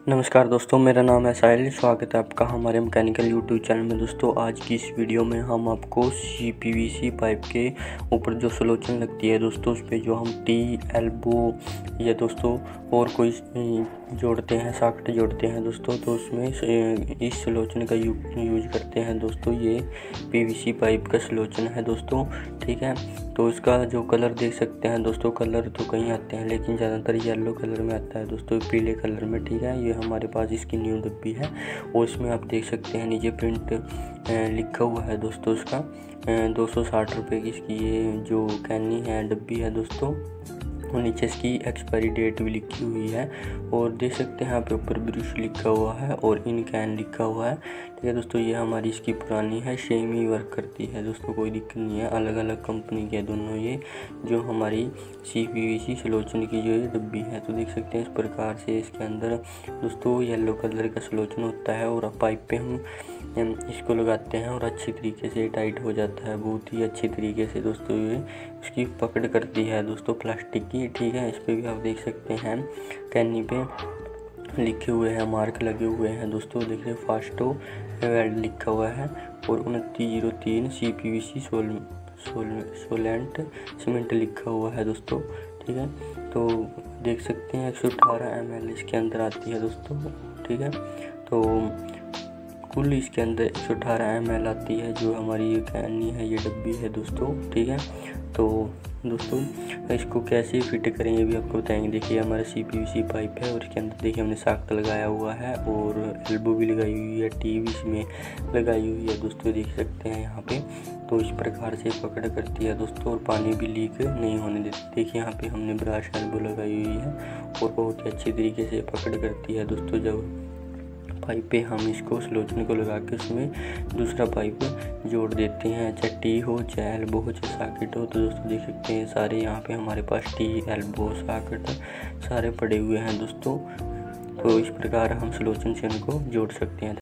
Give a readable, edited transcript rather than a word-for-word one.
नमस्कार दोस्तों, मेरा नाम है साहिल। स्वागत है आपका हमारे मैकेनिकल यूट्यूब चैनल में। दोस्तों आज की इस वीडियो में हम आपको CPVC पाइप के ऊपर जो सलोचन लगती है दोस्तों, उस पर जो हम टी एल्बो या दोस्तों और कोई जोड़ते हैं, सॉकेट जोड़ते हैं दोस्तों, तो उसमें इस सलोचन का यूज करते हैं दोस्तों। ये PVC पाइप का सलोचन है दोस्तों, ठीक है। तो इसका जो कलर देख सकते हैं दोस्तों, कलर तो कहीं आते हैं लेकिन ज़्यादातर येलो कलर में आता है दोस्तों, पीले कलर में, ठीक है। ये हमारे पास इसकी न्यू डब्बी है और इसमें आप देख सकते हैं नीचे प्रिंट लिखा हुआ है दोस्तों। इसका 260 रुपये की इसकी ये जो कैनी है, डब्बी है दोस्तों, और नीचे इसकी एक्सपायरी डेट भी लिखी हुई है और देख सकते हैं यहाँ पे ऊपर ब्रश लिखा हुआ है और इन कैन लिखा हुआ है, ठीक है दोस्तों। ये हमारी इसकी पुरानी है, सेम ही वर्क करती है दोस्तों, कोई दिक्कत नहीं है। अलग अलग कंपनी के दोनों ये जो हमारी CPVC सलोचन की जो ये डब्बी है, तो देख सकते हैं इस प्रकार से इसके अंदर दोस्तों येलो कलर का सलोचन होता है और पाइप पे हम इसको लगाते हैं और अच्छी तरीके से टाइट हो जाता है, बहुत ही अच्छी तरीके से दोस्तों। ये इसकी पकड़ करती है दोस्तों प्लास्टिक की, ठीक है। इस पर भी आप देख सकते हैं कैनी पे लिखे हुए हैं, मार्क लगे हुए हैं दोस्तों, देखिए फास्टो वेल्ड लिखा हुआ है और 2903 CPVC सोलेंट सीमेंट लिखा हुआ है दोस्तों, ठीक है। तो देख सकते हैं 118 ml इसके अंदर आती है दोस्तों, ठीक है। तो कुल इसके अंदर 118 ml आती है जो हमारी ये कैनी है, ये डब्बी है दोस्तों, ठीक है। तो दोस्तों इसको कैसे फिट करें ये भी आपको बताएंगे। देखिए हमारा CPVC पाइप है और इसके अंदर देखिए हमने सॉकेट लगाया हुआ है और एल्बो भी लगाई हुई है, टी भी इसमें लगाई हुई है दोस्तों, देख सकते हैं यहाँ पे। तो इस प्रकार से पकड़ करती है दोस्तों और पानी भी लीक नहीं होने देती। देखिए यहाँ पे हमने ब्रश एल्बो लगाई हुई है और बहुत ही अच्छी तरीके से पकड़ करती है दोस्तों। जब पाइप पे हम इसको सलोचन को लगा के उसमें दूसरा पाइप जोड़ देते हैं, चाहे टी हो, चाहे एल्बो हो, चाहे सॉकेट हो। तो दोस्तों देख सकते हैं सारे यहाँ पे हमारे पास टी, एल्बो, सॉकेट सारे पड़े हुए हैं दोस्तों। तो इस प्रकार हम सलोचन से इनको जोड़ सकते हैं।